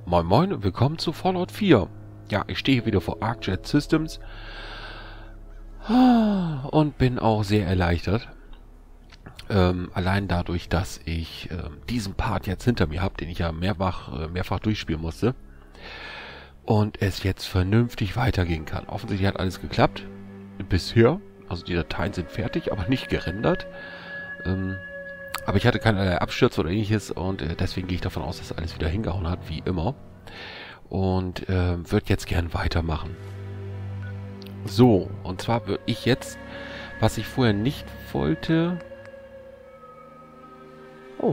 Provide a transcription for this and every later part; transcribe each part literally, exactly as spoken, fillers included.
Moin Moin und willkommen zu Fallout vier. Ja, ich stehe hier wieder vor ArcJet Systems und bin auch sehr erleichtert. Ähm, allein dadurch, dass ich ähm, diesen Part jetzt hinter mir habe, den ich ja mehrfach, äh, mehrfach durchspielen musste. Und es jetzt vernünftig weitergehen kann. Offensichtlich hat alles geklappt. Bisher. Also die Dateien sind fertig, aber nicht gerendert. Ähm, aber ich hatte keinerlei Abstürze oder ähnliches und äh, deswegen gehe ich davon aus, dass alles wieder hingehauen hat, wie immer. Und äh, würde jetzt gern weitermachen. So, und zwar würde ich jetzt, was ich vorher nicht wollte... Oh.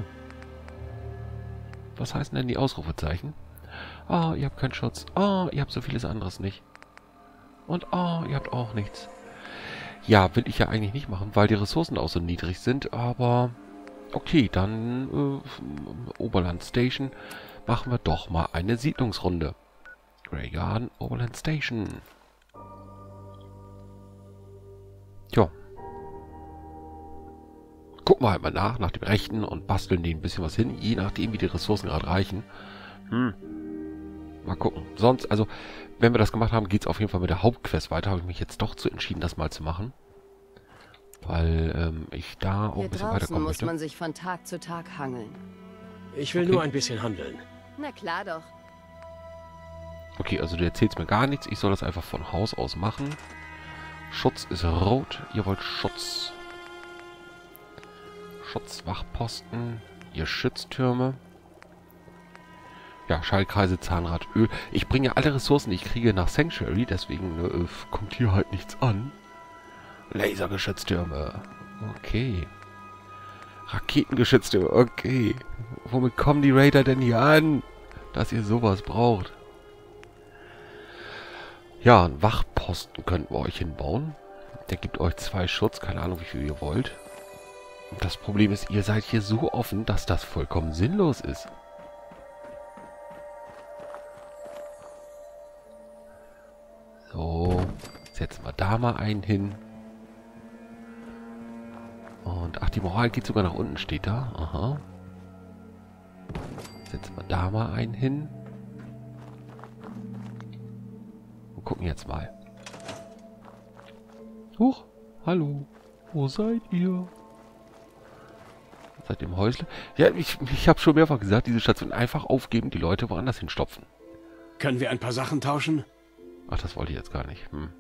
Was heißen denn die Ausrufezeichen? Ah, ihr habt keinen Schutz. Ah, ihr habt so vieles anderes nicht. Und ah, ihr habt auch nichts. Ja, will ich ja eigentlich nicht machen, weil die Ressourcen auch so niedrig sind, aber... Okay, dann äh, Oberland Station machen wir doch mal eine Siedlungsrunde. Grey Garden, Oberland Station. Tja. Gucken wir halt mal nach, nach dem Rechten und basteln denen ein bisschen was hin, je nachdem, wie die Ressourcen gerade reichen. Hm. Mal gucken. Sonst, also, wenn wir das gemacht haben, geht es auf jeden Fall mit der Hauptquest weiter. Habe ich mich jetzt doch zu entschieden, das mal zu machen. Weil ähm, ich da auch Hier ein bisschen draußen weiterkommen muss möchte. man sich von Tag zu Tag hangeln. Ich will Okay. nur ein bisschen handeln. Na klar doch. Okay, also du erzählst mir gar nichts. Ich soll das einfach von Haus aus machen. Schutz ist rot. Ihr wollt Schutz. Schutzwachposten. Ihr Schütztürme. Ja, Schaltkreise, Zahnrad, Öl. Ich bringe alle Ressourcen, die ich kriege, nach Sanctuary. Deswegen äh, kommt hier halt nichts an. Lasergeschütztürme. Okay. Raketengeschütztürme. Okay. Womit kommen die Raider denn hier an? Dass ihr sowas braucht. Ja, einen Wachposten könnten wir euch hinbauen. Der gibt euch zwei Schutz. Keine Ahnung, wie viel ihr wollt. Und das Problem ist, ihr seid hier so offen, dass das vollkommen sinnlos ist. So. Setzen wir da mal einen hin. Und, ach, die Moral geht sogar nach unten, steht da. Aha. Setzen wir da mal einen hin. Und gucken jetzt mal. Huch, hallo. Wo seid ihr? Seid ihr im Häusle? Ja, ich, ich habe schon mehrfach gesagt, diese Station einfach aufgeben, die Leute woanders hinstopfen. Können wir ein paar Sachen tauschen? Ach, das wollte ich jetzt gar nicht. Hm.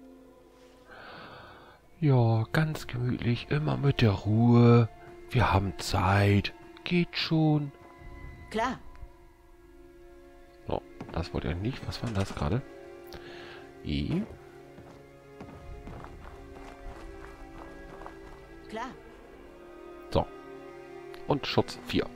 Ja, ganz gemütlich, immer mit der Ruhe. Wir haben Zeit. Geht schon. Klar. So, das wollte ich nicht. Was war denn das gerade? E. Klar. So. Und Schutz vier.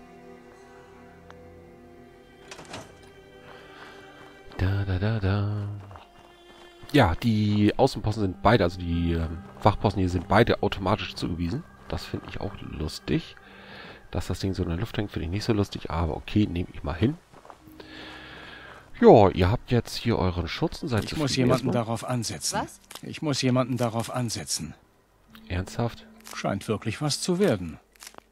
Da, da, da, da. Ja, die Außenposten sind beide, also die ähm, Wachposten hier sind beide automatisch zugewiesen. Das finde ich auch lustig. Dass das Ding so in der Luft hängt, finde ich nicht so lustig, aber okay, nehme ich mal hin. Ja, ihr habt jetzt hier euren Schutz und seid Ich zufrieden muss jemanden erstmal. darauf ansetzen. Was? Ich muss jemanden darauf ansetzen. Ernsthaft? Scheint wirklich was zu werden.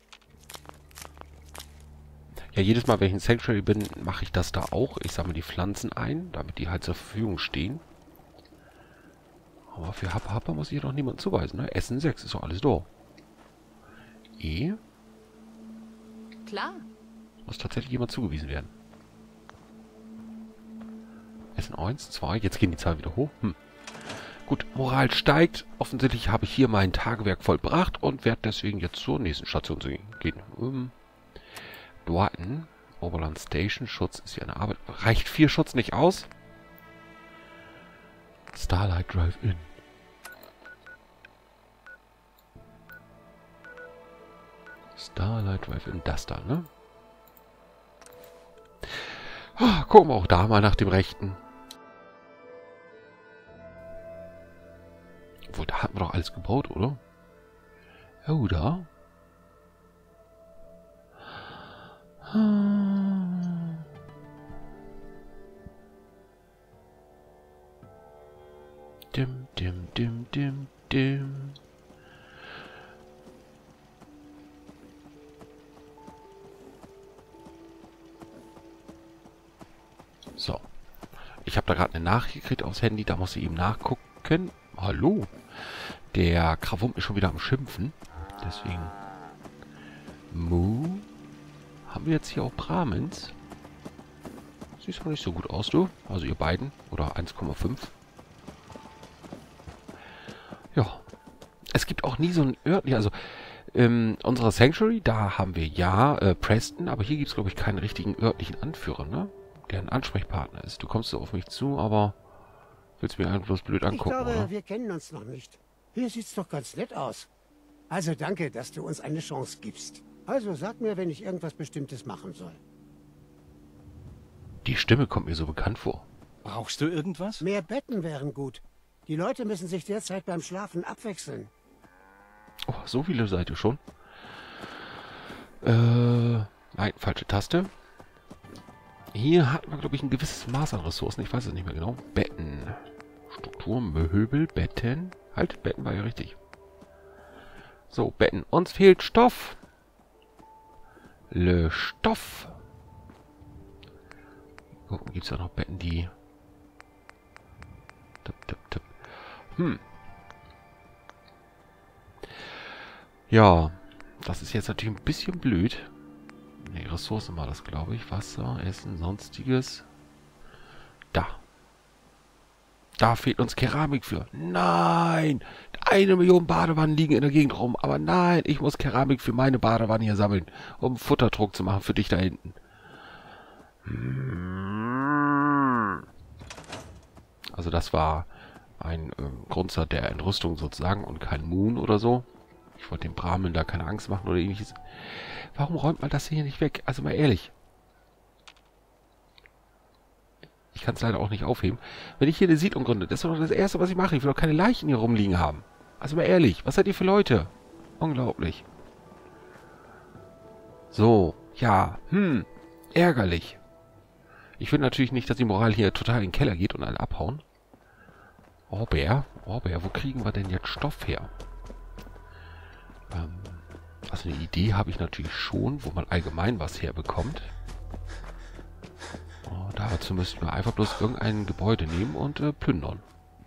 Ja, jedes Mal, wenn ich in Sanctuary bin, mache ich das da auch. Ich sammle die Pflanzen ein, damit die halt zur Verfügung stehen. Aber für Happa Happa muss ich doch niemanden zuweisen, ne? Essen sechs ist doch alles da. E. Klar. Muss tatsächlich jemand zugewiesen werden. Essen eins, zwei. Jetzt gehen die Zahlen wieder hoch. Hm. Gut, Moral steigt. Offensichtlich habe ich hier mein Tagewerk vollbracht und werde deswegen jetzt zur nächsten Station gehen. Ähm, Dorten. Oberland Station. Schutz ist hier eine Arbeit. Reicht vier Schutz nicht aus? Starlight Drive-In. Starlight Drive-In. Das da, ne? Ah, gucken wir auch da mal nach dem Rechten. Obwohl, da hatten wir doch alles gebaut, oder? Oh, da. Dim, dim, dim, dim, dim. So. Ich habe da gerade eine Nachricht gekriegt aufs Handy. Da muss ich eben nachgucken. Hallo. Der Krawump ist schon wieder am Schimpfen. Deswegen... Mu. Haben wir jetzt hier auch Brahmins? Siehst doch nicht so gut aus, du. Also ihr beiden. Oder eins Komma fünf. Ja. Es gibt auch nie so ein örtlich... Also, in unserer Sanctuary, da haben wir ja äh, Preston. Aber hier gibt es, glaube ich, keinen richtigen örtlichen Anführer, ne? Der ein Ansprechpartner ist. Du kommst so auf mich zu, aber... Willst mir einfach bloß blöd angucken, Ich glaube, oder? wir kennen uns noch nicht. Hier sieht's doch ganz nett aus. Also danke, dass du uns eine Chance gibst. Also sag mir, wenn ich irgendwas Bestimmtes machen soll. Die Stimme kommt mir so bekannt vor. Brauchst du irgendwas? Mehr Betten wären gut. Die Leute müssen sich derzeit beim Schlafen abwechseln. Oh, so viele seid ihr schon. Äh, nein, falsche Taste. Hier hatten wir, glaube ich, ein gewisses Maß an Ressourcen. Ich weiß es nicht mehr genau. Betten. Struktur, Möbel, Betten. Halt, Betten war ja richtig. So, Betten. Uns fehlt Stoff. Le Stoff. Gucken, gibt es ja noch Betten, die... Tipp, tipp, tipp. Hm. Ja, das ist jetzt natürlich ein bisschen blöd. Ne, Ressourcen war das, glaube ich. Wasser, Essen, sonstiges. Da. Da fehlt uns Keramik für. Nein! Eine Million Badewannen liegen in der Gegend rum. Aber nein, ich muss Keramik für meine Badewanne hier sammeln, um Futterdruck zu machen für dich da hinten. Also das war ein äh, Grundsatz der Entrüstung sozusagen und kein Moon oder so. Ich wollte dem Brahmin da keine Angst machen oder ähnliches. Warum räumt man das hier nicht weg? Also mal ehrlich. Ich kann es leider auch nicht aufheben. Wenn ich hier eine Siedlung gründe, das ist doch das Erste, was ich mache. Ich will doch keine Leichen hier rumliegen haben. Also mal ehrlich, was seid ihr für Leute? Unglaublich. So, ja, hm, ärgerlich. Ich will natürlich nicht, dass die Moral hier total in den Keller geht und alle abhauen. Orbär, Orbär, wo kriegen wir denn jetzt Stoff her? Ähm, also eine Idee habe ich natürlich schon, wo man allgemein was herbekommt. Oh, dazu müssten wir einfach bloß irgendein Gebäude nehmen und äh, plündern.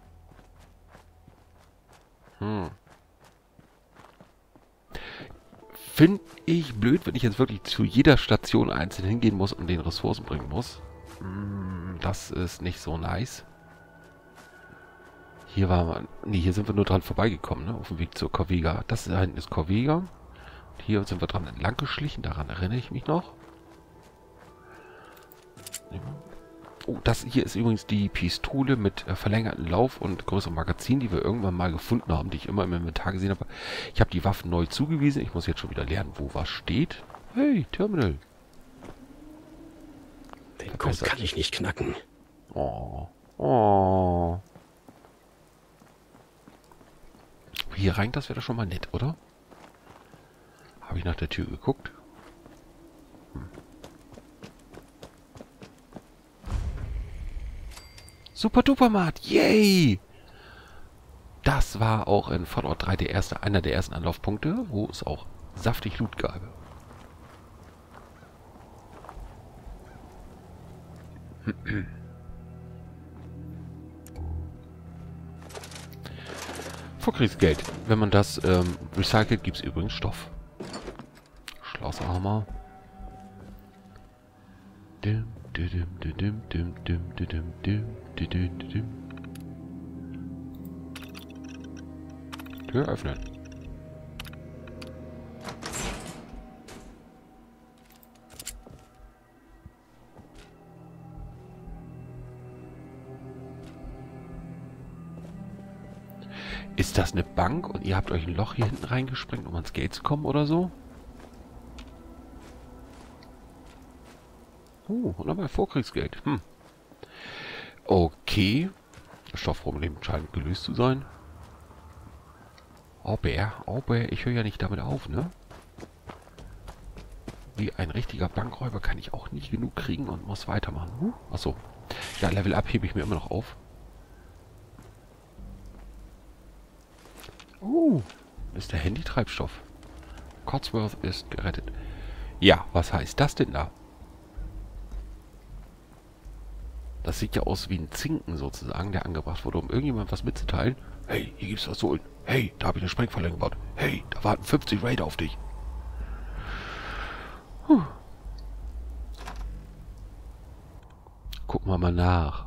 Hm. Finde ich blöd, wenn ich jetzt wirklich zu jeder Station einzeln hingehen muss und den Ressourcen bringen muss. Hm, das ist nicht so nice. Hier war man... Ne, hier sind wir nur dran vorbeigekommen, ne? Auf dem Weg zur Corvega. Das da hinten ist Corvega. Und hier sind wir dran entlang geschlichen. Daran erinnere ich mich noch. Oh, das hier ist übrigens die Pistole mit äh, verlängertem Lauf und größerem Magazin, die wir irgendwann mal gefunden haben, die ich immer im Inventar gesehen habe. Ich habe die Waffen neu zugewiesen. Ich muss jetzt schon wieder lernen, wo was steht. Hey, Terminal. Den Code kann ich nicht knacken. Oh. Oh. Hier rein, das wäre doch schon mal nett, oder? Habe ich nach der Tür geguckt? Hm. Super Dupermat, yay! Das war auch in Fallout drei der erste, einer der ersten Anlaufpunkte, wo es auch saftig Loot gab. Vorkriegsgeld. Wenn man das ähm, recycelt, gibt es übrigens Stoff. Schlossarmer. Dim, dim, dim, dim, dim, dim, dim, dim, dim, dim. Tür öffnen. Ist das eine Bank und ihr habt euch ein Loch hier hinten reingesprengt, um ans Gate zu kommen oder so? Oh, und nochmal Vorkriegsgeld. Hm. Okay. Das Stoffproblem scheint gelöst zu sein. Oh, Bär. Oh, Bär. Ich höre ja nicht damit auf, ne? Wie ein richtiger Bankräuber kann ich auch nicht genug kriegen und muss weitermachen. Huh? Achso. Ja, Level Up hebe ich mir immer noch auf. Uh, ist der Handy-Treibstoff. Codsworth ist gerettet. Ja, was heißt das denn da? Das sieht ja aus wie ein Zinken sozusagen, der angebracht wurde, um irgendjemand was mitzuteilen. Hey, hier gibt's was zu holen. Hey, da habe ich eine Sprengfalle gebaut. Hey, da warten fünfzig Raider auf dich. Puh. Gucken wir mal nach.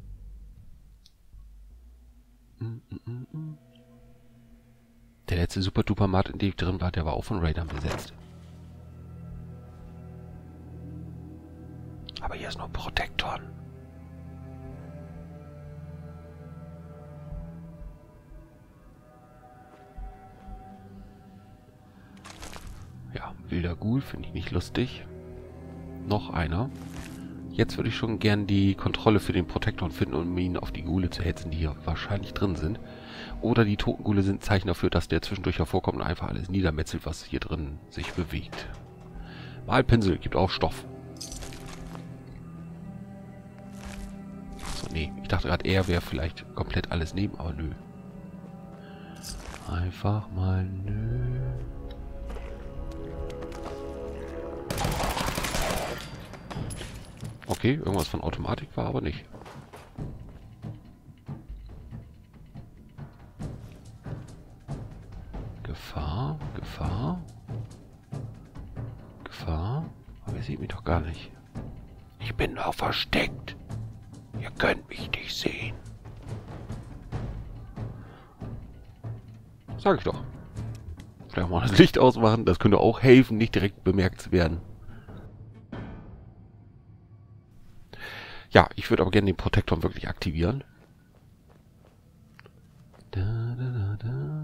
Der letzte Super-Duper-Markt, in dem ich drin war, der war auch von Raidern besetzt. Aber hier ist nur Protektoren. Ja, wilder Ghoul finde ich nicht lustig. Noch einer. Jetzt würde ich schon gern die Kontrolle für den Protektor finden, um ihn auf die Ghule zu hetzen, die hier wahrscheinlich drin sind. Oder die toten Ghule sind ein Zeichen dafür, dass der zwischendurch hervorkommt und einfach alles niedermetzelt, was hier drin sich bewegt. Malpinsel gibt auch Stoff. So, nee. Ich dachte gerade, er wäre vielleicht komplett alles neben, aber nö. Einfach mal nö. Okay, irgendwas von Automatik war aber nicht. Gefahr, Gefahr. Gefahr. Aber ihr seht mich doch gar nicht. Ich bin doch versteckt. Ihr könnt mich nicht sehen. Sag ich doch. Vielleicht mal das Licht ausmachen. Das könnte auch helfen, nicht direkt bemerkt zu werden. Ja, ich würde aber gerne den Protektor wirklich aktivieren. Da, da, da, da.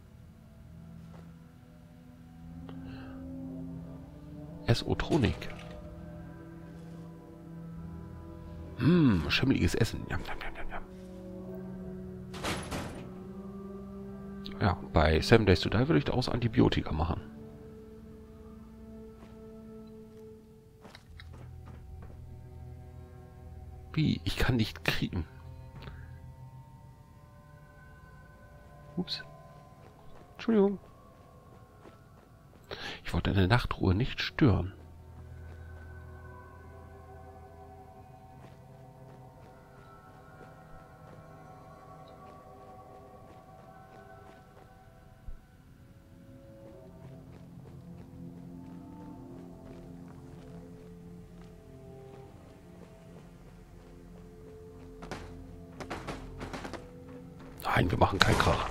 S-O-Tronik. Hm, schimmeliges Essen. Jam, jam, jam, jam, jam. Ja, bei Seven Days to Die würde ich daraus Antibiotika machen. Wie? Ich kann nicht kriegen. Ups. Entschuldigung. Ich wollte eine Nachtruhe nicht stören. Nein, wir machen keinen Krach.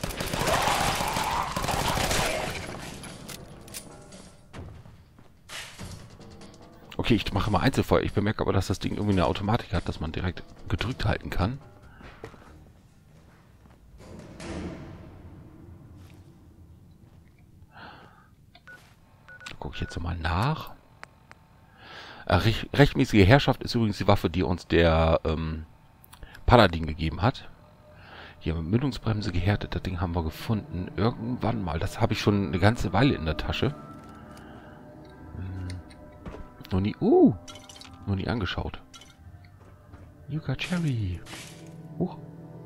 Okay, ich mache mal Einzelfeuer. Ich bemerke aber, dass das Ding irgendwie eine Automatik hat, dass man direkt gedrückt halten kann. Da gucke ich jetzt nochmal nach. Äh, recht, rechtmäßige Herrschaft ist übrigens die Waffe, die uns der ähm, Paladin gegeben hat. Hier, Mündungsbremse gehärtet, das Ding haben wir gefunden. Irgendwann mal. Das habe ich schon eine ganze Weile in der Tasche. Hm. Noch nie, uh, noch nie angeschaut. Yucca Cherry. Huch.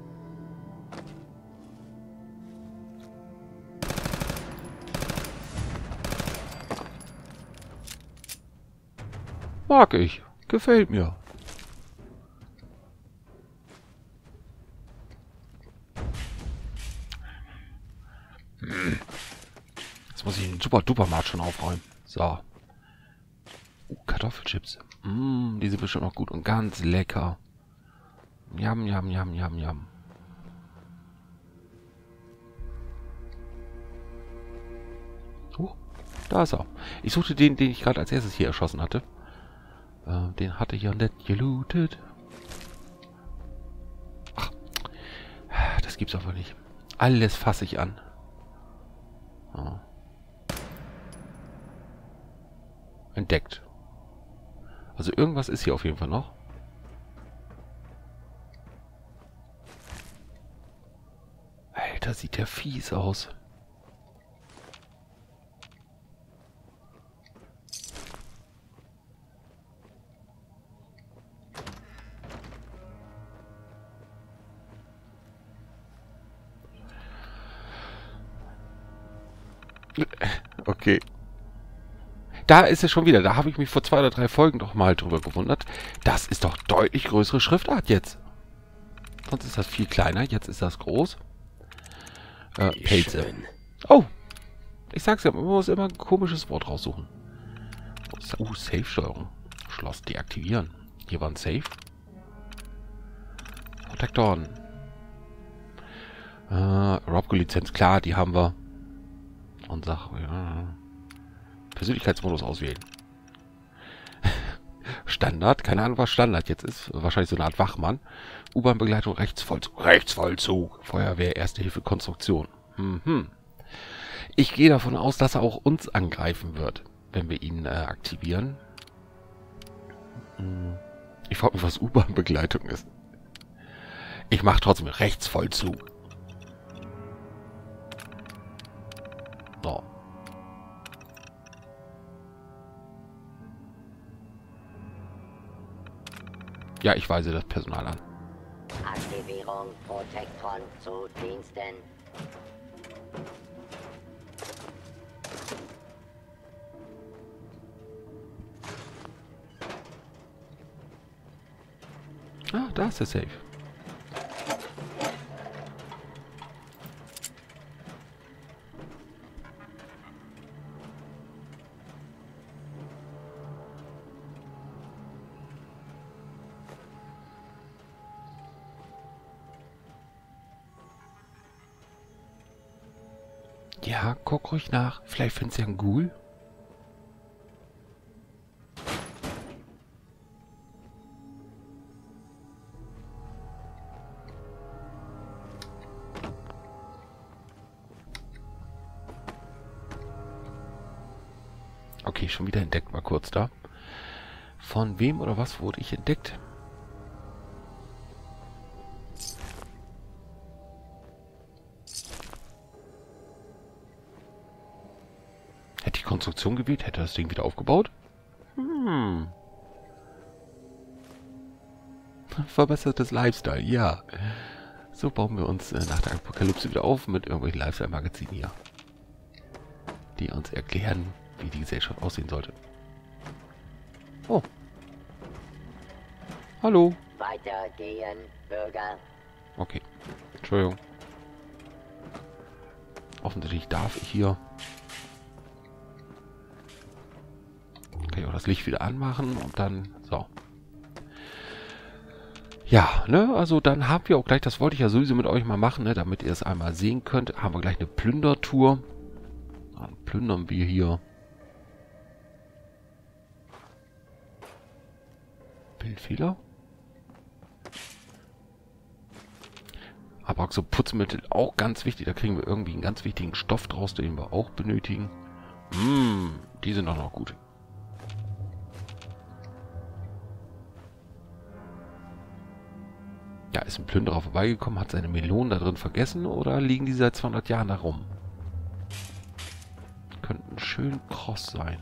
Mag ich. Gefällt mir. Jetzt muss ich den super duper Markt schon aufräumen. So. Uh, Kartoffelchips. Mmm, die sind bestimmt noch gut und ganz lecker. Jam, jam, jam, jam, jam. Uh, da ist er. Ich suchte den, den ich gerade als erstes hier erschossen hatte. Äh, den hatte ich ja nicht gelootet. Ach, das gibt's aber nicht. Alles fasse ich an. Oh. Entdeckt. Also irgendwas ist hier auf jeden Fall noch. Alter, sieht der fies aus. Okay. da ist es schon wieder. Da habe ich mich vor zwei oder drei Folgen doch mal drüber gewundert. Das ist doch deutlich größere Schriftart jetzt. Sonst ist das viel kleiner. Jetzt ist das groß. Äh, Pelze. Oh. Ich sag's ja, man muss immer ein komisches Wort raussuchen. Oh, Safe-Steuerung. Schloss deaktivieren. Hier war ein Safe. Protektoren. Äh, Robco-Lizenz, klar, die haben wir. Und sag, ja. Persönlichkeitsmodus auswählen. Standard, keine Ahnung, was Standard jetzt ist. Wahrscheinlich so eine Art Wachmann. U-Bahn-Begleitung, Rechtsvollzug. Rechtsvollzug. Feuerwehr, Erste Hilfe, Konstruktion. Mhm. Ich gehe davon aus, dass er auch uns angreifen wird, wenn wir ihn äh, aktivieren. Hm. Ich frage mich, was U-Bahn-Begleitung ist. Ich mache trotzdem Rechtsvollzug. So. Ja, ich weise das Personal an. Aktivierung Protektron zu Diensten. Ah, da ist der Safe. Ja, guck ruhig nach. Vielleicht findest du ja einen Ghoul. Okay, schon wieder entdeckt, mal kurz da. Von wem oder was wurde ich entdeckt? Hätte ich Konstruktion gewählt, hätte das Ding wieder aufgebaut? Hm. Verbessertes Lifestyle, ja. So bauen wir uns äh, nach der Apokalypse wieder auf mit irgendwelchen Lifestyle-Magazinen hier. Die uns erklären, wie die Gesellschaft aussehen sollte. Oh. Hallo. Weitergehen, Bürger. Okay. Entschuldigung. Offensichtlich darf ich hier... Kann ich auch das Licht wieder anmachen und dann... So. Ja, ne, also dann haben wir auch gleich, das wollte ich ja sowieso mit euch mal machen, ne, damit ihr es einmal sehen könnt, haben wir gleich eine Plündertour. Dann plündern wir hier. Bildfehler. Aber auch so Putzmittel, auch ganz wichtig, da kriegen wir irgendwie einen ganz wichtigen Stoff draus, den wir auch benötigen. Mmh, die sind auch noch gut. Ja, ist ein Plünderer vorbeigekommen, hat seine Melonen da drin vergessen oder liegen die seit zweihundert Jahren da rum? Könnten schön kross sein.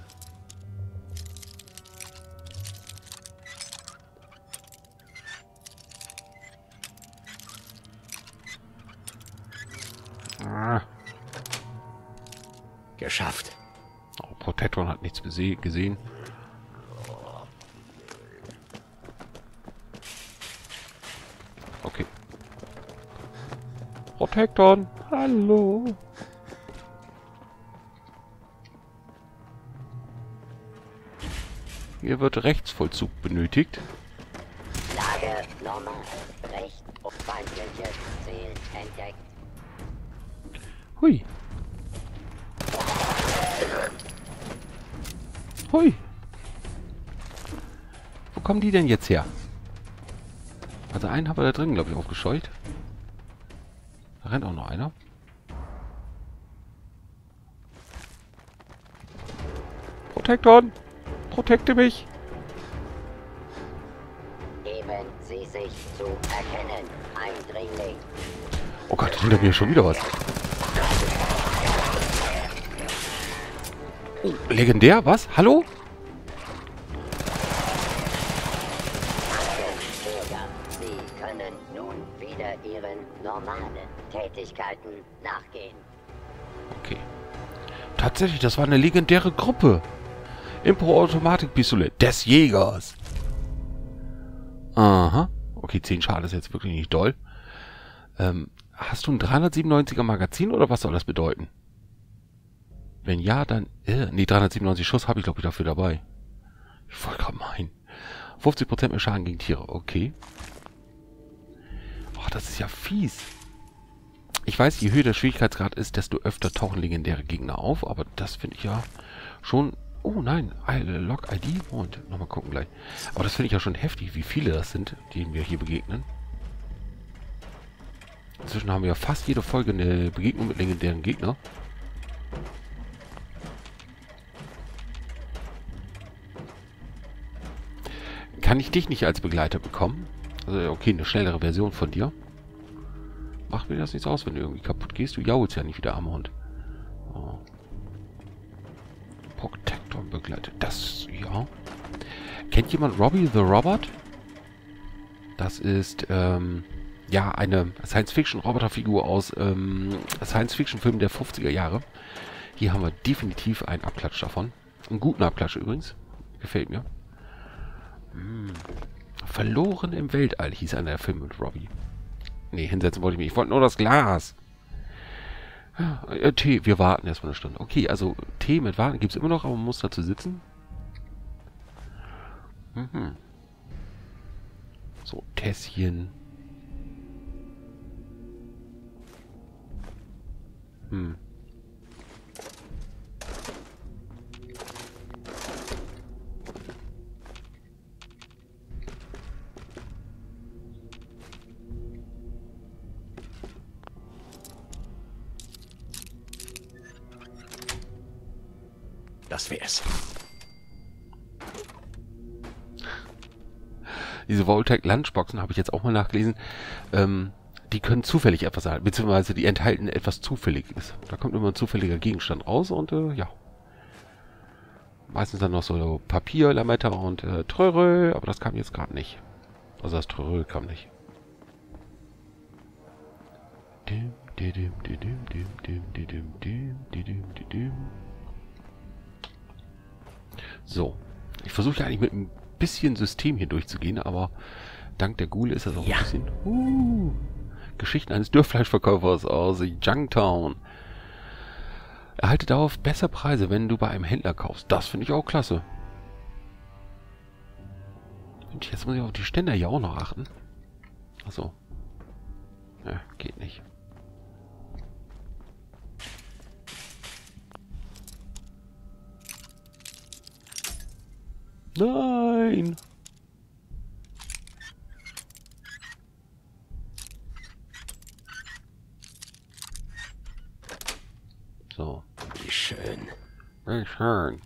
Ah. Geschafft. Oh, Protektoren hat nichts gesehen. Okay. Protektoren, hallo. Hier wird Rechtsvollzug benötigt. Lage normal. Recht und feindliches Ziel entdeckt. Hui. Hui. Wo kommen die denn jetzt her? Also einen haben wir da drin, glaube ich, aufgescheucht. Da rennt auch noch einer. Protektoren! Protekte mich! Geben Sie sich zu erkennen, Eindringling. Oh Gott, hinter mir schon wieder was. Oh, legendär, was? Hallo? Bürger, Sie können nun wieder Ihren normalen Tätigkeiten nachgehen. Okay. Tatsächlich, das war eine legendäre Gruppe. Impro-Automatikpistole des Jägers. Aha. Okay, zehn Schaden ist jetzt wirklich nicht doll. Ähm, hast du ein dreihundertsiebenundneunziger Magazin oder was soll das bedeuten? Wenn ja, dann... Äh, nee, dreihundertsiebenundneunzig Schuss habe ich, glaube ich, dafür dabei. Ich wollte gerade meinen. fünfzig Prozent mehr Schaden gegen Tiere. Okay. Oh, das ist ja fies. Ich weiß, je höher der Schwierigkeitsgrad ist, desto öfter tauchen legendäre Gegner auf. Aber das finde ich ja schon... Oh nein, Log I D. Und nochmal gucken gleich. Aber das finde ich ja schon heftig, wie viele das sind, denen wir hier begegnen. Inzwischen haben wir ja fast jede Folge eine Begegnung mit legendären Gegnern. Kann ich dich nicht als Begleiter bekommen? Also okay, eine schnellere Version von dir. Macht mir das nichts aus, wenn du irgendwie kaputt gehst. Du jaulst ja nicht wieder am Hund. Oh. Protector begleitet. Das, ja. Kennt jemand Robbie the Robot? Das ist, ähm, ja, eine Science-Fiction-Roboterfigur aus ähm, Science-Fiction-Filmen der fünfziger Jahre. Hier haben wir definitiv einen Abklatsch davon. Einen guten Abklatsch übrigens. Gefällt mir. Hm. Verloren im Weltall hieß einer der Filme mit Robbie. Nee, hinsetzen wollte ich mich. Ich wollte nur das Glas. Äh, Tee, wir warten erstmal eine Stunde. Okay, also Tee mit Warten gibt es immer noch, aber man muss dazu sitzen. Mhm. So, Tässchen. Hm. Das wär's. Diese Vault-Tec-Lunchboxen habe ich jetzt auch mal nachgelesen. Ähm, die können zufällig etwas sein, beziehungsweise die enthalten etwas Zufälliges. Da kommt immer ein zufälliger Gegenstand raus und äh, ja. Meistens dann noch so Papier, Lametta und äh, Tröre, aber das kam jetzt gerade nicht. Also das Tröre kam nicht. Dim, dim, dim, dim, dim, dim, dim, dim, dim, dim. So. Ich versuche ja eigentlich mit ein bisschen System hier durchzugehen, aber dank der Ghule ist das auch ja. ein bisschen... Uh, Geschichten eines Dürrfleischverkäufers aus Junktown. Erhalte darauf bessere Preise, wenn du bei einem Händler kaufst. Das finde ich auch klasse. Und jetzt muss ich auf die Ständer hier auch noch achten. Achso. Ja, geht nicht. Nein! So. Wie schön. Wie schön.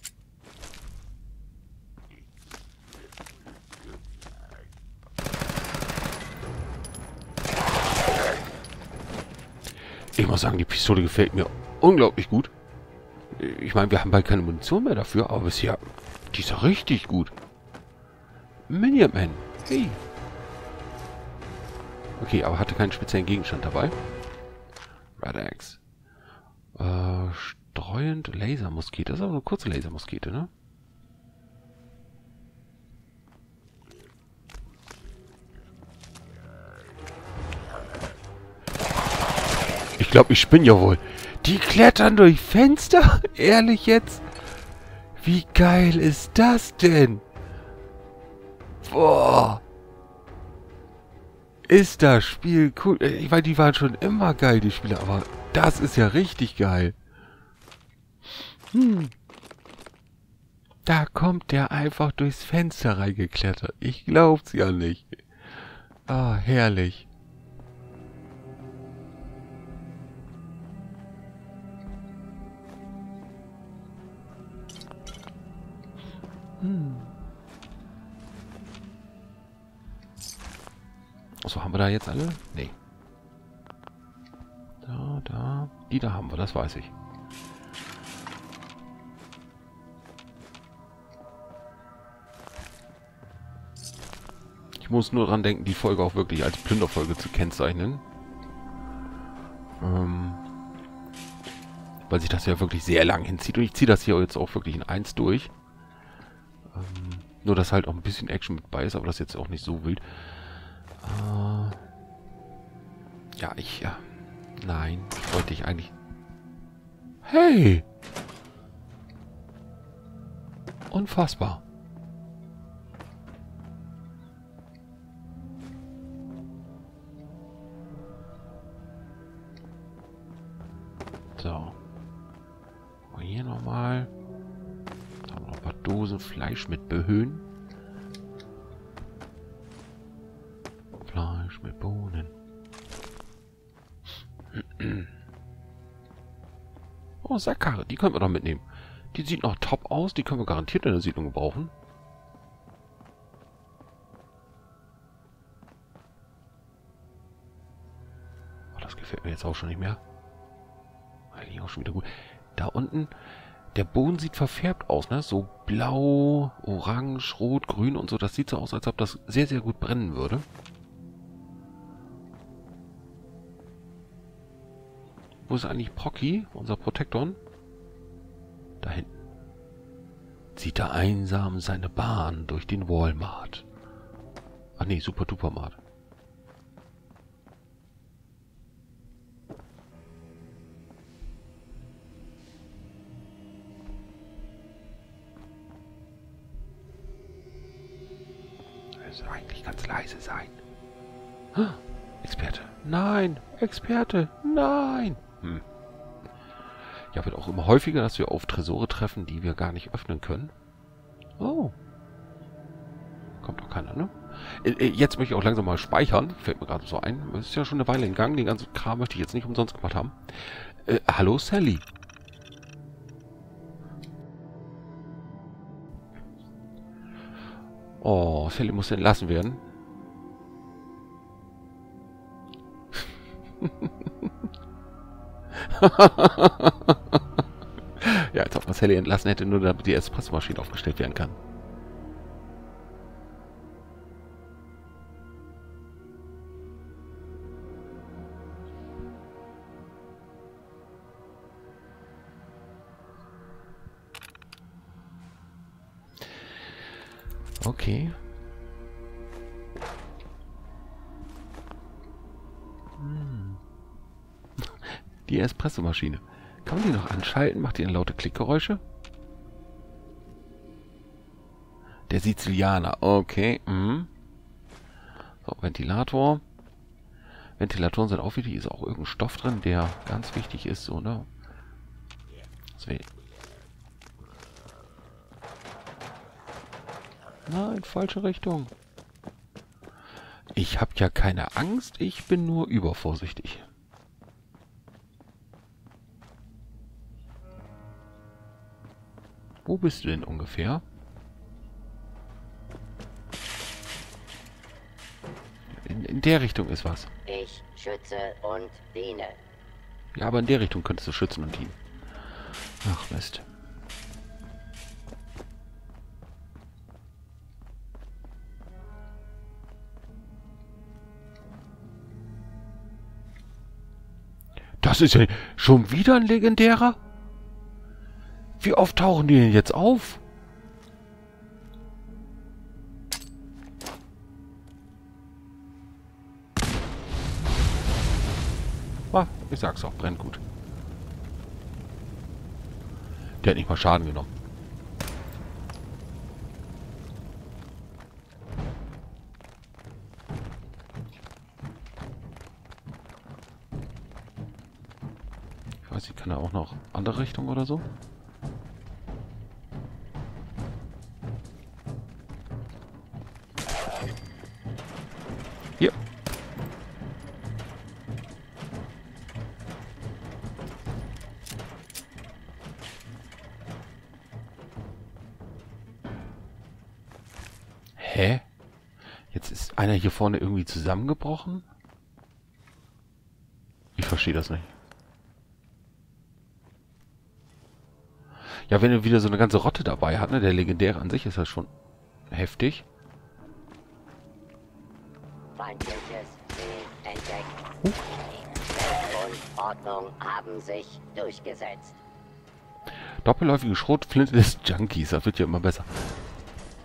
Ich muss sagen, die Pistole gefällt mir unglaublich gut. Ich meine, wir haben bald keine Munition mehr dafür, aber bisher, die ist ja richtig gut. Minion Man. Hey. Okay, aber hatte keinen speziellen Gegenstand dabei. Red Axe. Äh, streuend Lasermuskete. Das ist aber eine kurze Lasermuskete, ne? Ich glaube, ich spinne ja wohl. Die klettern durch Fenster? Ehrlich jetzt? Wie geil ist das denn? Boah. Ist das Spiel cool. Ich meine, die waren schon immer geil, die Spiele, aber das ist ja richtig geil. Hm. Da kommt der einfach durchs Fenster reingeklettert. Ich glaub's ja nicht. Ah, herrlich. Hm. Achso, haben wir da jetzt alle? Nee. Da, da. Die da haben wir, das weiß ich. Ich muss nur dran denken, die Folge auch wirklich als Plünderfolge zu kennzeichnen. Ähm, weil sich das ja wirklich sehr lang hinzieht. Und ich ziehe das hier jetzt auch wirklich in eins durch. Ähm, nur, dass halt auch ein bisschen Action mit bei ist, aber das ist jetzt auch nicht so wild. Äh, ja, ich... Ja, nein, ich wollte dich eigentlich... Hey! Unfassbar. So. Und hier nochmal. Da haben wir noch ein paar Dosen Fleisch mit Behöhen. Fleisch mit Bohnen. Oh, Sackkarre. Die können wir doch mitnehmen. Die sieht noch top aus. Die können wir garantiert in der Siedlung gebrauchen. Oh, das gefällt mir jetzt auch schon nicht mehr. Eigentlich auch schon wieder gut. Da unten, der Boden sieht verfärbt aus, ne? So blau, orange, rot, grün und so. Das sieht so aus, als ob das sehr, sehr gut brennen würde. Wo ist eigentlich Procky, unser Protekton? Da hinten. Zieht er einsam seine Bahn durch den Walmart. Ach nee, Super Dupermart. Also eigentlich ganz leise sein. Ah, Experte. Nein, Experte. Nein. Hm. Ja, wird auch immer häufiger, dass wir auf Tresore treffen, die wir gar nicht öffnen können. Oh. Kommt doch keiner, ne? Jetzt möchte ich auch langsam mal speichern. Fällt mir gerade so ein. Das ist ja schon eine Weile in Gang. Den ganzen Kram möchte ich jetzt nicht umsonst gemacht haben. Äh, hallo Sally. Oh, Sally muss entlassen werden. Ja, als ob man Sally entlassen hätte, nur damit die Espressomaschine aufgestellt werden kann. Okay. Hm. Die Espressomaschine. Kann man die noch anschalten? Macht die eine laute Klickgeräusche? Der Sizilianer. Okay. Mhm. So, Ventilator. Ventilatoren sind auch wichtig. Ist auch irgendein Stoff drin, der ganz wichtig ist, so, ne? Nein, falsche Richtung. Ich habe ja keine Angst, ich bin nur übervorsichtig. Wo bist du denn ungefähr? In, in der Richtung ist was. Ich schütze und diene. Ja, aber in der Richtung könntest du schützen und dienen. Ach, Mist. Das ist ja schon wieder ein legendärer? Wie oft tauchen die denn jetzt auf? Ah, ich sag's auch, brennt gut. Der hat nicht mal Schaden genommen. Ich weiß nicht, kann er auch noch andere Richtung oder so? Hier. Hä? Jetzt ist einer hier vorne irgendwie zusammengebrochen? Ich verstehe das nicht. Ja, wenn er wieder so eine ganze Rotte dabei hat, ne? Der Legendäre an sich ist ja schon heftig. Feindliches Ziel entdeckt. Recht und Ordnung haben sich durchgesetzt. Doppelläufige Schrotflinte des Junkies. Das wird ja immer besser.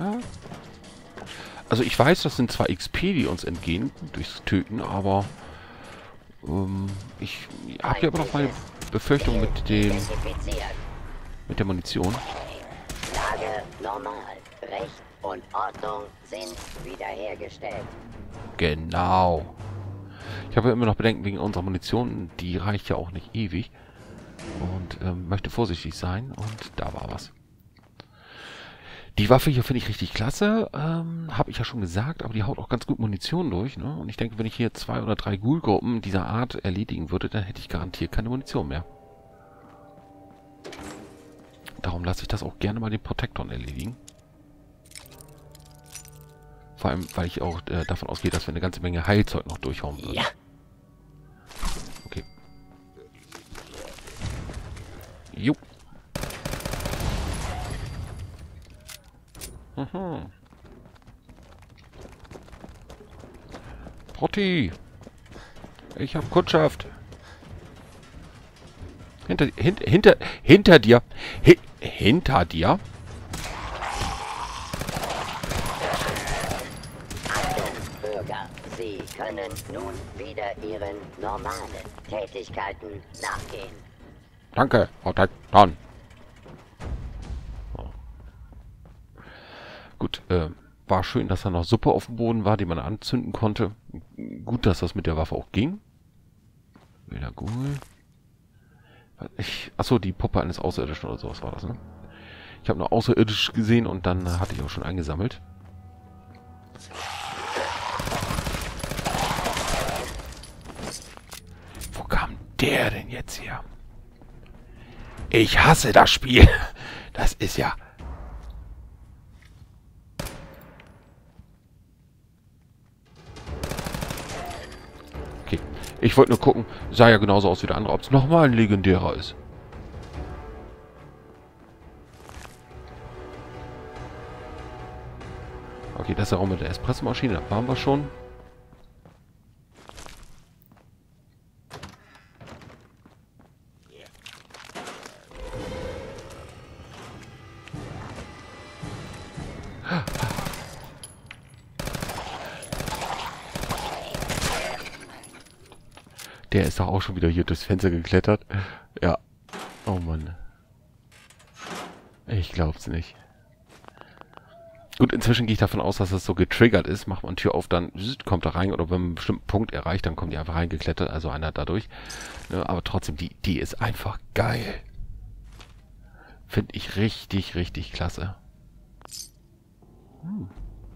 Ja. Also ich weiß, das sind zwar X P, die uns entgehen durchs Töten, aber ähm, ich habe ja immer noch meine Befürchtung mit dem mit der Munition. Lage normal. Recht und Ordnung sind wiederhergestellt. Genau. Ich habe ja immer noch Bedenken wegen unserer Munition. Die reicht ja auch nicht ewig. Und ähm, möchte vorsichtig sein. Und da war was. Die Waffe hier finde ich richtig klasse. Ähm, habe ich ja schon gesagt. Aber die haut auch ganz gut Munition durch. Ne? Und ich denke, wenn ich hier zwei oder drei Ghoul-Gruppen dieser Art erledigen würde, dann hätte ich garantiert keine Munition mehr. Darum lasse ich das auch gerne mal den Protektoren erledigen. Vor allem, weil ich auch äh, davon ausgehe, dass wir eine ganze Menge Heilzeug noch durchhauen würden. Ja. Okay. Jo. Mhm. Protti. Ich hab Kundschaft. Hinter, hinter, hinter, hinter dir. Hi, hinter dir? Bürger, Sie können nun wieder Ihren normalen Tätigkeiten nachgehen. Danke, Protektoren. Oh. Gut, äh, war schön, dass da noch Suppe auf dem Boden war, die man anzünden konnte. Gut, dass das mit der Waffe auch ging. Wieder Ghoul. Ich, achso, die Puppe eines Außerirdischen oder sowas war das, ne? Ich habe nur außerirdisch gesehen und dann äh, hatte ich auch schon eingesammelt. Wo kam der denn jetzt her? Ich hasse das Spiel. Das ist ja... Okay. Ich wollte nur gucken, sah ja genauso aus wie der andere, ob es nochmal ein legendärer ist. Okay, das ist der Raum mit der Espressomaschine, da waren wir schon. Der ist doch auch schon wieder hier durchs Fenster geklettert. Ja. Oh Mann. Ich glaub's nicht. Gut, inzwischen gehe ich davon aus, dass das so getriggert ist. Macht man Tür auf, dann kommt er rein. Oder wenn man einen bestimmten Punkt erreicht, dann kommt die einfach reingeklettert. Also einer dadurch. Ja, aber trotzdem, die, die ist einfach geil. Finde ich richtig, richtig klasse. Hm.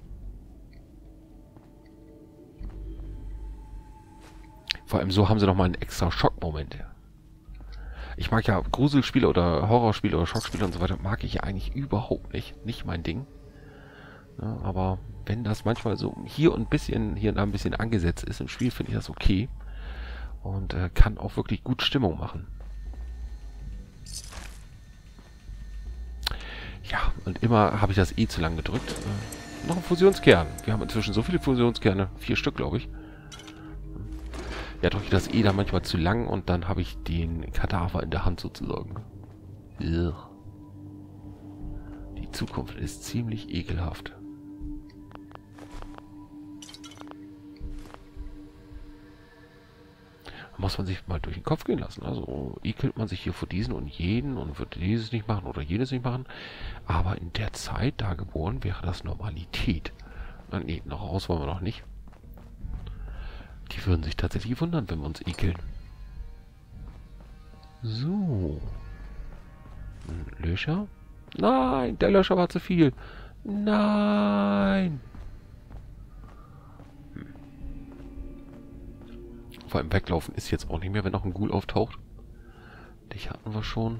Vor allem so haben sie noch mal einen extra Schockmoment. Ich mag ja Gruselspiele oder Horrorspiele oder Schockspiele und so weiter, mag ich ja eigentlich überhaupt nicht. Nicht mein Ding. Ja, aber wenn das manchmal so hier und ein bisschen, hier und da ein bisschen angesetzt ist im Spiel, finde ich das okay. Und äh, kann auch wirklich gut Stimmung machen. Ja, und immer habe ich das eh zu lang gedrückt. Äh, noch ein Fusionskern. Wir haben inzwischen so viele Fusionskerne. Vier Stück, glaube ich. Ja, drücke ich das eh dann manchmal zu lang und dann habe ich den Kadaver in der Hand sozusagen. Ugh. Die Zukunft ist ziemlich ekelhaft. Da muss man sich mal durch den Kopf gehen lassen. Also ekelt man sich hier vor diesen und jeden und wird dieses nicht machen oder jenes nicht machen. Aber in der Zeit, da geboren, wäre das Normalität. Na, nee, noch raus wollen wir noch nicht. Die würden sich tatsächlich wundern, wenn wir uns ekeln. So. Ein Löcher? Nein, der Löcher war zu viel. Nein. Hm. Vor allem weglaufen ist jetzt auch nicht mehr, wenn noch ein Ghoul auftaucht. Dich hatten wir schon.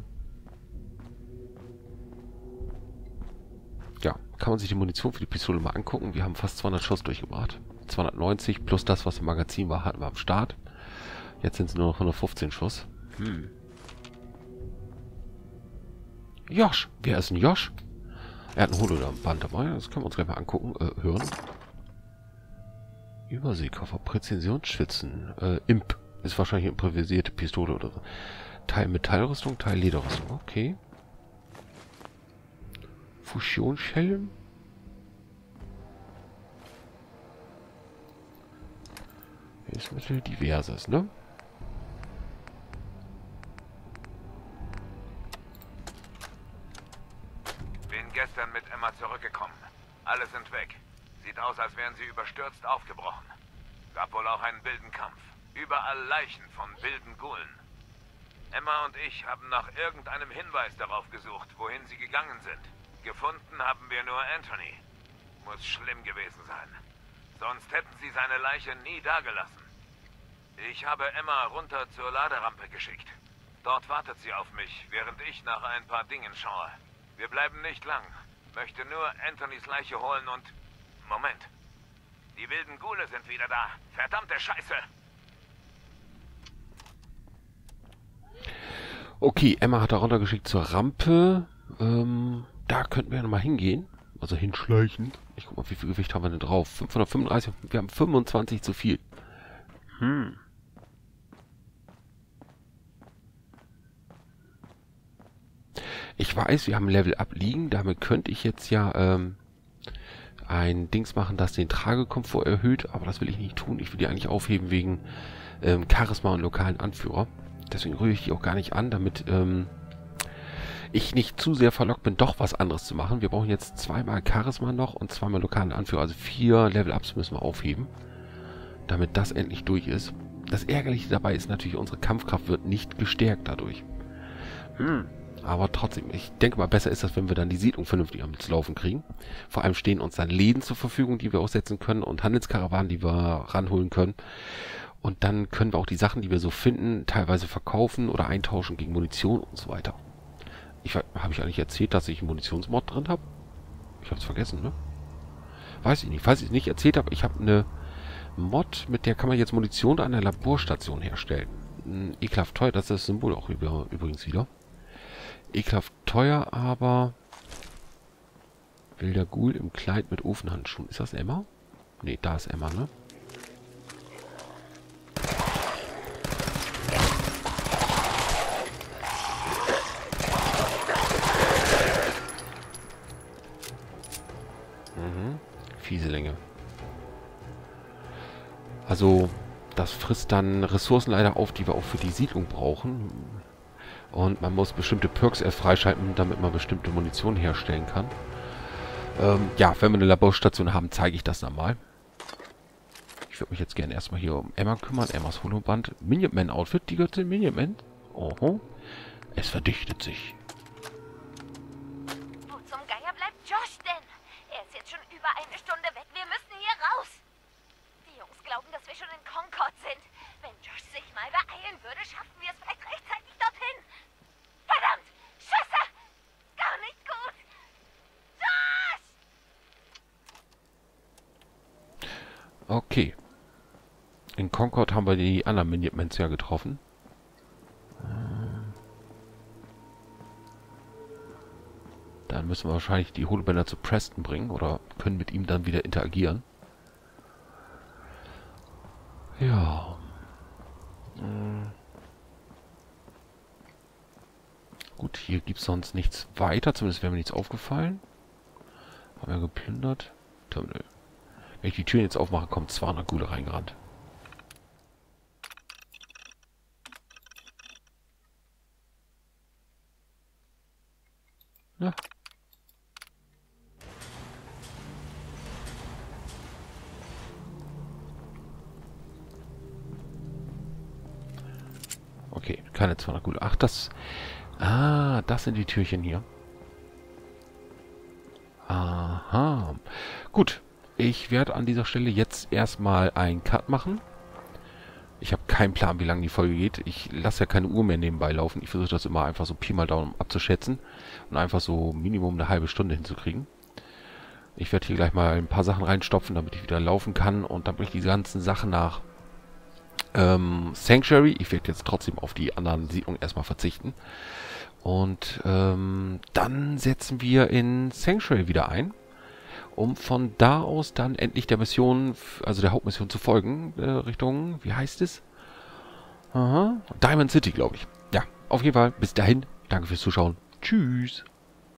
Ja, kann man sich die Munition für die Pistole mal angucken. Wir haben fast zweihundert Schuss durchgebracht. zweihundertneunzig plus das, was im Magazin war, hatten wir am Start. Jetzt sind es nur noch hundertfünfzehn Schuss. Hm. Josh. Wer ist ein Josh? Er hat ein Hologramm-Band dabei. Das können wir uns gleich mal angucken, äh, hören. Überseekoffer, Präzisionsschützen. Äh, Imp. Ist wahrscheinlich eine improvisierte Pistole oder so. Teil Metallrüstung, Teil Lederrüstung. Okay. Fusionshelm. Hilfsmittel diverses, ne? Bin gestern mit Emma zurückgekommen. Alle sind weg. Sieht aus, als wären sie überstürzt aufgebrochen. Gab wohl auch einen wilden Kampf. Überall Leichen von wilden Ghoulen. Emma und ich haben nach irgendeinem Hinweis darauf gesucht, wohin sie gegangen sind. Gefunden haben wir nur Anthony. Muss schlimm gewesen sein. Sonst hätten sie seine Leiche nie dagelassen. Ich habe Emma runter zur Laderampe geschickt. Dort wartet sie auf mich, während ich nach ein paar Dingen schaue. Wir bleiben nicht lang. Möchte nur Anthonys Leiche holen und... Moment. Die wilden Ghule sind wieder da. Verdammte Scheiße! Okay, Emma hat da runtergeschickt zur Rampe. Ähm, da könnten wir ja nochmal hingehen. Also hinschleichen. Ich guck mal, wie viel Gewicht haben wir denn drauf? fünfhundertfünfunddreißig. Wir haben fünfundzwanzig zu viel. Hm. Ich weiß, wir haben Level Up liegen. Damit könnte ich jetzt ja ähm, ein Dings machen, das den Tragekomfort erhöht. Aber das will ich nicht tun. Ich will die eigentlich aufheben wegen ähm, Charisma und lokalen Anführer. Deswegen rühre ich die auch gar nicht an, damit ähm, ich nicht zu sehr verlockt bin, doch was anderes zu machen. Wir brauchen jetzt zweimal Charisma noch und zweimal lokalen Anführer. Also vier Level-Ups müssen wir aufheben, damit das endlich durch ist. Das Ärgerliche dabei ist natürlich, unsere Kampfkraft wird nicht gestärkt dadurch. Hm. Aber trotzdem, ich denke mal, besser ist das, wenn wir dann die Siedlung vernünftig am Laufen kriegen. Vor allem stehen uns dann Läden zur Verfügung, die wir aussetzen können und Handelskarawanen, die wir ranholen können. Und dann können wir auch die Sachen, die wir so finden, teilweise verkaufen oder eintauschen gegen Munition und so weiter. Ich habe ich eigentlich erzählt, dass ich einen Munitionsmod drin habe? Ich habe es vergessen, ne? Weiß ich nicht. Falls ich es nicht erzählt habe, ich habe eine Mod, mit der kann man jetzt Munition an der Laborstation herstellen. Ekelhaft teuer, das ist das Symbol auch über, übrigens wieder. Ekelhaft teuer, aber... Wilder Ghoul im Kleid mit Ofenhandschuhen. Ist das Emma? Ne, da ist Emma, ne? Fieselinge. Also, das frisst dann Ressourcen leider auf, die wir auch für die Siedlung brauchen. Und man muss bestimmte Perks erst freischalten, damit man bestimmte Munition herstellen kann. Ähm, ja, wenn wir eine Laborstation haben, zeige ich das dann mal. Ich würde mich jetzt gerne erstmal hier um Emma kümmern. Emmas Holoband. Minuteman-Outfit. Die gehört zu den Minutemen. Oho. Es verdichtet sich. Wo zum Geier bleibt Josh denn? Er ist jetzt schon über eine Stunde weg. Wir müssen hier raus. Die Jungs glauben, dass wir schon in Concord sind. Wenn Josh sich mal beeilen würde, schaffen wir es vielleicht rechtzeitig dorthin. Verdammt! Schüsse! Gar nicht gut! Josh! Okay. In Concord haben wir die anderen Minutemens ja getroffen. Dann müssen wir wahrscheinlich die Holobänder zu Preston bringen oder können mit ihm dann wieder interagieren. Ja. Hm. Gut, hier gibt es sonst nichts weiter. Zumindest wäre mir nichts aufgefallen. Haben wir geplündert. Terminal. Wenn ich die Türen jetzt aufmache, kommt zweihundert Ghule reingerannt. Ja. Okay, keine zweihundert Ghule. Ach, das... Ah, das sind die Türchen hier. Aha. Gut. Ich werde an dieser Stelle jetzt erstmal einen Cut machen. Ich habe keinen Plan, wie lange die Folge geht. Ich lasse ja keine Uhr mehr nebenbei laufen. Ich versuche das immer einfach so Pi mal Daumen abzuschätzen. Und einfach so Minimum eine halbe Stunde hinzukriegen. Ich werde hier gleich mal ein paar Sachen reinstopfen, damit ich wieder laufen kann. Und dann bringe ich die ganzen Sachen nach ähm, Sanctuary. Ich werde jetzt trotzdem auf die anderen Siedlungen erstmal verzichten. Und ähm, dann setzen wir in Sanctuary wieder ein, um von da aus dann endlich der Mission, also der Hauptmission zu folgen, äh, Richtung, wie heißt es? Aha, Diamond City, glaube ich. Ja, auf jeden Fall, bis dahin, danke fürs Zuschauen. Tschüss.